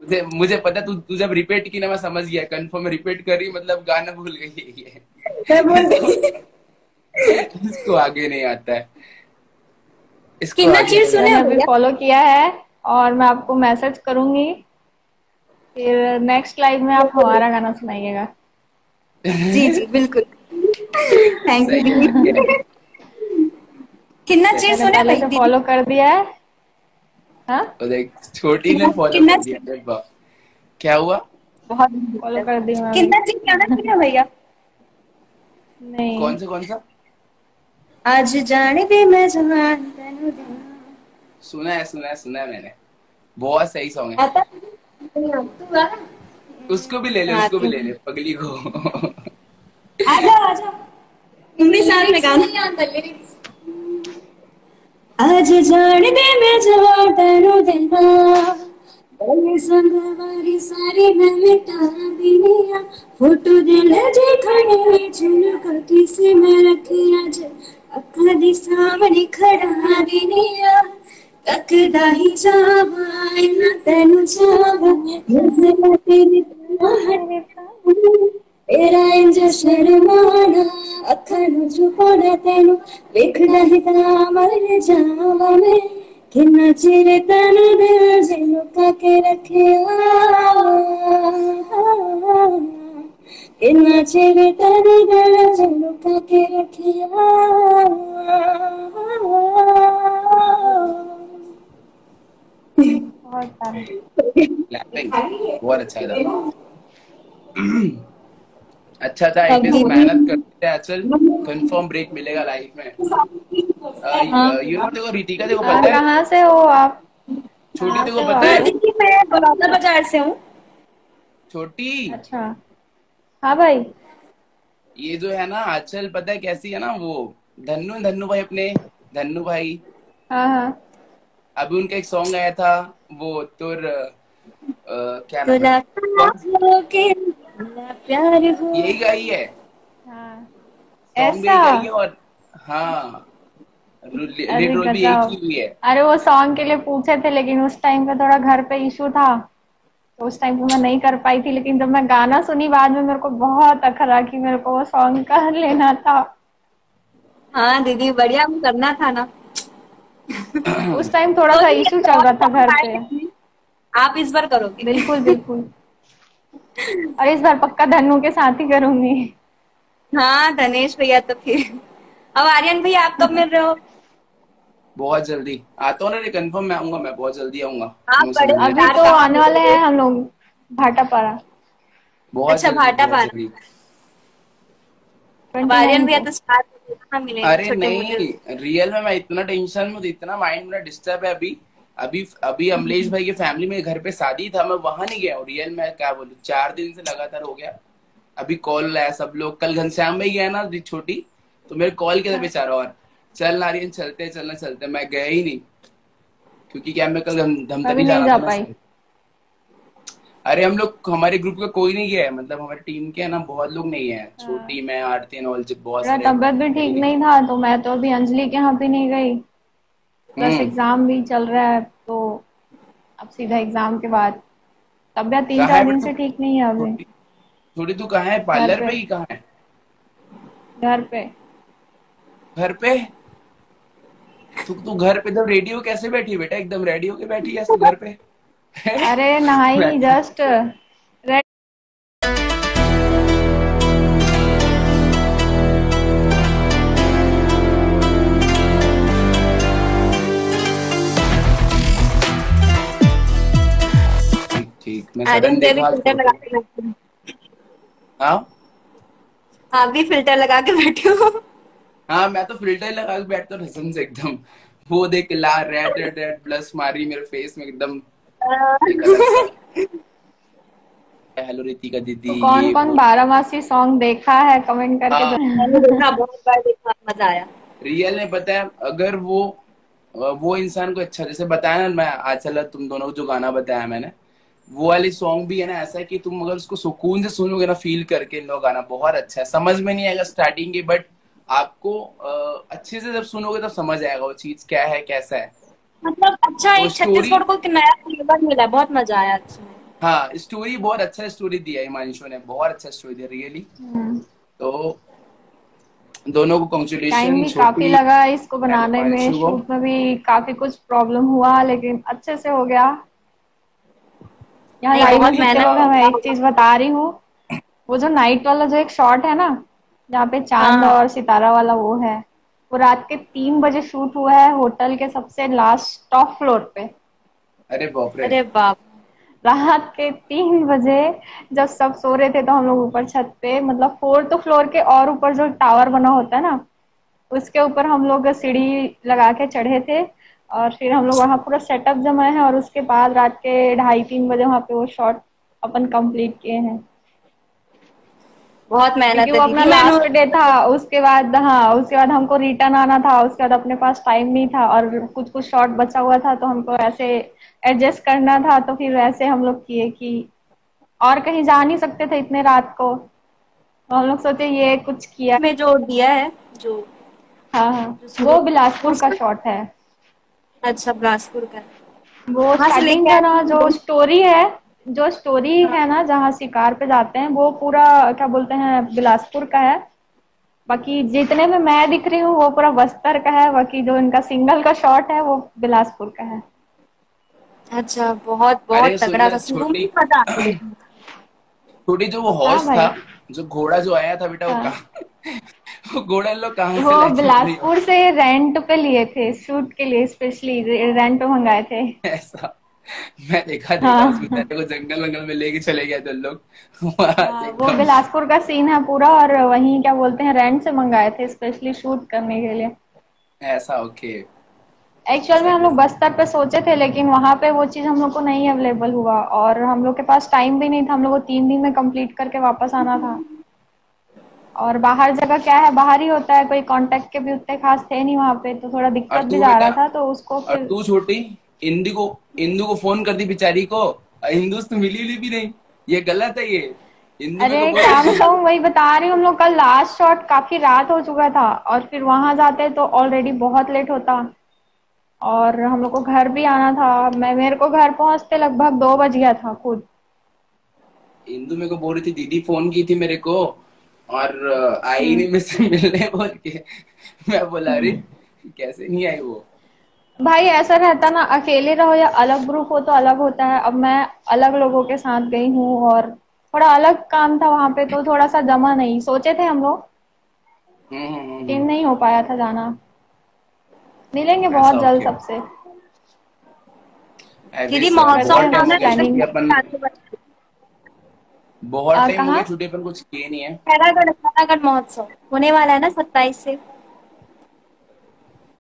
मुझे मुझे पता, तू जब रिपीट की ना मैं समझ गया, कंफर्म रिपीट कर रही मतलब गाना भूल गई है। मैं बोल इसको गई। इसको आगे नहीं आता है, इसको किन्ना आगे चीज नहीं सुने आता। हो मैंने अभी भैया? फॉलो किया है और मैं आपको मैसेज करूंगी, फिर नेक्स्ट लाइव में आप हमारा गाना सुनाइएगा। जी जी बिल्कुल। थैंक यू सही है। दीदी। किन्ना चीज मैंने सुने पहले भाई से दीदी? फॉलो कर दिया है। हाँ, और देख, छोटी ने किन्ना फॉलो किन्ना कर दिया, चीज। अरे वाह। क्या हुआ? बहुत फॉलो कर दी मैं अभी। किन्ना चीज गाना सुने भैया? नहीं। कौन सा? आज जाने दे मैं जहान तेनू देना। सुना है मैंने। बहुत सही सॉन्ग है। आता नहीं, तू गा ना। उसको भी ले ले, हाँ उसको भी तू ले ले, पगली को। आजा आजा। तुमने साथ में गाना। आज जान दे मैं जहां तेनू देना, तेरे संग वारी सारी मैं मिटा दिनिया, फोटो दिल जे खड़े झुलक किसी में रखी अज, अखा दी सामने खड़ा दिनिया, तकदा ही जावा इना तेनू जावा, नजर तेरी हट तेरा इंज शर्माना, अखा नू छुपाना तेनू वेखदा ही ता मर जावा मैं, किन्ना चिर तेनू दिल च लुका के रखिया, किन्ना चिर तेनू दिल च लुका के रखिया। बहुत सारा। क्लैपिंग। बहुत अच्छा था। अच्छा था, अब एटलीस्ट दीदी। मेहनत करते हैं चल। कंफर्म ब्रेक मिलेगा लाइफ में। हाँ देखो रितिका, देखो हाँ, पता है, कहाँ से हो आप? छोटी कहाँ देखो से हो पता आप? है, दीदी मैं बड़ौदा बाजार से हूँ। छोटी, अच्छा। हाँ भाई। ये जो है ना आंचल, पता है कैसी है ना वो, धन्नू धन्नू भाई अपने, धन्नू भाई, हाँ हाँ अभी उनका एक सॉन्ग आया था, वो तुर क्या नाम है, तुला कौन, हो के तुला प्यार हो। यही गाई है, हाँ। सॉन्ग भी ऐसा। यही गाई है। और हाँ, लीड अरे रोल भी यही की गजब। हुई है। अरे वो सॉन्ग के लिए पूछे थे, लेकिन उस टाइम पे थोड़ा घर पे इशू था, तो उस टाइम पे मैं नहीं कर पाई थी। लेकिन जब मैं गाना सुनी बाद में, मेरे को बहुत अखरा कि मेरे को वो सॉन्ग कर लेना था। हाँ दीदी बढ़िया वो करना था ना। उस टाइम थोड़ा तो सा भी इशू ऐसे चल और रहा था सॉन्ग घर आए पे। हैं, आप इस बार करोगे? बिल्कुल बिल्कुल। और इस बार पक्का धन्नू के साथ ही करूंगी। हाँ धनेश भैया तो फिर। अब आर्यन भैया आप कब मिल रहे हो? बहुत जल्दी आता हूँ ना, कंफर्म मैं आऊंगा, मैं बहुत जल्दी आऊंगा, आप तुम उसे बड़े मिलने। अभी स्टार तो कहाँ आने मिल वाले रहे हैं हो? हम लोग, भाटापारा। बहुत अच्छा जल्दी, भाटा बहुत पारा। जल्दी। अब 29 आर्यन भैया को। तो स्टार कहाँ मिलेंगे अरे छोटे मोटे। नहीं, रियल में मैं इतना टेंशन में हूँ, इतना माइंड मेरा डिस्टर्ब है अभी। अभी अभी अमलेश भाई के फैमिली में घर पे शादी था, मैं वहां नहीं गया हूँ। रियल में क्या बोलूं, 4 दिन से लगातार हो गया। अभी कॉल आया सब लोग, कल घनश्याम भाई गया ना छोटी, तो मेरे कॉल किया था हाँ, बेचारा, और चल नारियन चलते चलना चलते, मैं गया ही नहीं, क्योंकि क्या मैं कल मैं भी धमतरी नहीं जाना जा था ना पाई। इसलिए। अरे हम लोग, हमारे ग्रुप का कोई नहीं गया है, मतलब हमारी टीम के है ना बहुत लोग नहीं है, हाँ, छोटी, मैं, आरती, नौलजित, बहुत मेरा सारे तबीयत भी नहीं ठीक गए। नहीं था, तो मैं तो अभी अंजलि के यहाँ भी नहीं गई। प्लस हम्म। एग्जाम भी चल रहा है, तो अब सीधा एग्जाम के बाद। तबीयत तीन कहाँ चार है दिन बट तू, से ठीक नहीं है अभी। छोटी, छोटी तू कहाँ है, घर पार्लर पे। पे ही कहाँ है? घर पे। घर पे? तू घर पे एकदम रेडियो कैसे बैठी है बेटा, एकदम रेडियो के बैठी है तू घर पे? अरे नहाई मैं- जस्ट। ठीक ठीक, मैं सडन आर्यन भैया भी देखा फिल्टर लगा फोटो। के बैठे हैं। हाँ आप भी फिल्टर लगा के बैठे हो। हाँ, मैं तो फिल्टर लगा के बैठता हूँ कसम से एकदम। वो देख के ला रेड रेड रेड प्लस मारी मेरे फेस में एकदम, एक अलग सा। हेलो रितिका दीदी, तो कौन ये कौन वो। बारामासी सॉन्ग देखा है, कमेंट करके हाँ, मैंने तो। देखा बहुत बार देखा मजा आया। रियल में पता है, अगर वो इंसान को अच्छा, जैसे बताया ना मैं आज चला तुम दोनों को जो गाना बताया मैंने, वो वाली सॉन्ग भी है ना, ऐसा है कि तुम अगर उसको सुकून से सुनोगे ना, फील करके, इन लोग गाना बहुत अच्छा है, समझ में नहीं आएगा स्टार्टिंग के, बट आपको अच्छे से जब सुनोगे तब समझ आएगा वो चीज क्या है, कैसा है। मतलब अच्छा तो एक स्टोरी, छत्तीसगढ़ को एक नया फ्लेवर मिला, बहुत मजा आया इसमें। हाँ, स्टोरी बहुत अच्छा स्टोरी दिया है हिमांशु ने, बहुत अच्छा स्टोरी दिया रियली। तो दोनों को टाइम कॉन्ग्रेचुलेशन, भी काफी छोटी लगा इसको एंड बनाने में, हिमांशु को। शूट में भी काफी कुछ प्रॉब्लम हुआ लेकिन अच्छे से हो गया। यहाँ नहीं, लाइव में बहुत जितने मेहनत लोग हैं, मैं किया एक होगा। चीज बता रही हूँ, वो जो नाइट वाला जो एक शॉट है ना, जहाँ पे हाँ चांद हाँ। और सितारा वाला वो है, वो रात के 3 बजे शूट हुआ है होटल के सबसे लास्ट टॉप फ्लोर पे। अरे बाप रे। अरे बाप। रात के 3 बजे जब सब सो रहे थे तो हम लोग ऊपर छत पे, मतलब 4th फ्लोर के और ऊपर जो टावर बना होता है ना, उसके ऊपर हम लोग सीढ़ी लगा के चढ़े थे। और फिर हम लोग वहाँ पूरा सेटअप जमाए हैं और उसके बाद रात के 2:30-3 बजे वहाँ पे वो शॉट अपन कंप्लीट किए हैं। बहुत क्योंकि मेहनत वो है अपना दीदी, मैंने। लास्ट डे था, उसके बाद हाँ, उसके बाद हमको रिटर्न आना था, उसके बाद अपने पास टाइम नहीं था और कुछ कुछ शॉट बचा हुआ था तो हमको ऐसे एडजस्ट करना था, तो फिर वैसे हम लोग किए कि और कहीं जा नहीं सकते थे इतने रात को, तो हम लोग सोचे ये कुछ किया। में जो दिया है, जो हाँ हाँ, जो वो शुरू बिलासपुर का उसमें। शॉट है। अच्छा, बिलासपुर का है। वो वहां से स्टार्टिंग लेके का आए ना, थे जो लोग। स्टोरी है, जो स्टोरी हाँ। है ना जहाँ शिकार पे जाते हैं, वो पूरा क्या बोलते हैं बिलासपुर का है। बाकी जितने में मैं दिख रही हूँ वो पूरा बस्तर का है, बाकी जो इनका सिंगल का शॉट है वो बिलासपुर का है। अच्छा, बहुत अरे बहुत सुन तगड़ा ना था, शुरू में छोटी, ही मजा आ गया देखने छोटी जो वो हाँ हॉर्स था, भाई। जो घोड़ा जो आया था बेटा, वो हाँ, कहाँ वो घोड़ा इन लोग कहाँ से वो लाके आ रही हो? बिलासपुर से रेंट पे लिए थे, शूट के लिए स्पेशली रेंट पे मंगाए थे। ऐसा, मैं देखा देखा उसमें हाँ तेरे को जंगल वंगल में लेके चले गए थे लोग वहां से हाँ, वो एकदम। बिलासपुर का सीन है पूरा, और वहीं क्या बोलते हैं रेंट से मंगाए थे स्पेशली शूट करने के लिए। ऐसा ओके। एक्चुअल में हम सही है लोग सही। बस्तर पे सोचे थे लेकिन वहां पे वो चीज हम लोग को नहीं अवेलेबल हुआ और हम लोग के पास टाइम भी नहीं था, हम लोग को 3 दिन में कंप्लीट करके वापस आना था। और बाहर जगह क्या है, बाहर ही होता है, कोई कांटेक्ट के भी उतने खास थे नहीं वहां पे, तो थोड़ा और दिक्कत भी तू जा बेटा, रहा था तो उसको और फिर। तू छोटी, इंदु को फोन कर दी बेचारी को, और इंदु से तो मिली उली भी नहीं, ये गलत है ये। इंदु मेरे को अरे बोल क्या रही थी। बताऊं, वही बता रही हूँ, हम लोग का लास्ट शॉट काफी रात हो चुका था और फिर वहां जाते तो ऑलरेडी बहुत लेट होता और हम लोग को घर भी आना था। मेरे को घर पहुंचते लगभग 2 बज गया था खुद। इंदु मेरे को बोल रही थी, दीदी फोन की थी मेरे को और आई हम्म। नहीं मुझसे मिलने बोल के। मैं बोला अरे कैसे नहीं आई वो। भाई ऐसा रहता ना, अकेले रहो या अलग ग्रुप हो तो अलग होता है। अब मैं अलग लोगों के साथ गई हूँ और थोड़ा अलग काम था वहां पे, तो थोड़ा सा जमा नहीं, सोचे थे हम लोग लेकिन हम्म। नहीं हो पाया था जाना। मिलेंगे ऐसा बहुत जल्द ओके। सबसे। आई दीदी, विश, करते महोत्सव बहुत हैं टाइम कुछ हो जाना गया है छुट्टी प्लानिंग। अपन, बहुत टाइम हो कहाँ? गया छुट्टी अपन कुछ किए नहीं है। खैरागढ़ खैरागढ़ महोत्सव होने वाला है ना 27 से।